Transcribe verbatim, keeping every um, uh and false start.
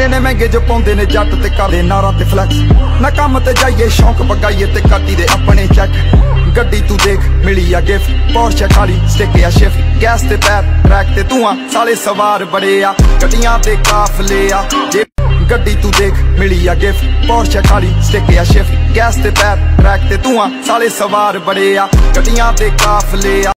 ਨੇ ਮਹਿੰਗੇ ਜੋ ਪਾਉਂਦੇ ਨੇ ਜੱਟ ਤੇ ਕਰਦੇ ਨਾਰਾਂ ਤੇ ਫਲੈਕਸ ਨਾ ਕੰਮ ਤੇ ਜਾਈਏ ਸ਼ੌਂਕ ਪਗਾਈਏ ਤੇ ਕਾਟੀ ਦੇ ਆਪਣੇ ਚੈੱਕ ਗੱਡੀ ਤੂੰ ਦੇਖ ਮਿਲੀ ਆ ਗਿਫਟ ਪੋਰਸ਼ੇ ਖਾਲੀ ਸਟਿਕ ਆ ਸ਼ਿਫਟ ਗੈਸ ਤੇ ਪੈਰ ਟਰੈਕ ਤੇ ਧੂਆਂ ਸਾਲੇ ਸਵਾਰ ਬੜੇ ਆ ਗੱਡੀਆਂ ਤੇ ਕਾਫਲੇ ਆ ਜੇ ਗੱਡੀ ਤੂੰ ਦੇਖ ਮਿਲੀ ਆ ਗਿਫਟ ਪੋਰਸ਼ੇ ਖਾਲੀ ਸਟਿਕ ਆ ਸ਼ਿਫਟ ਗੈਸ ਤੇ ਪੈਰ ਟਰੈਕ ਤੇ ਧੂਆਂ ਸਾਲੇ ਸਵਾਰ ਬੜੇ ਆ ਗੱਡੀਆਂ ਤੇ ਕਾਫਲੇ ਆ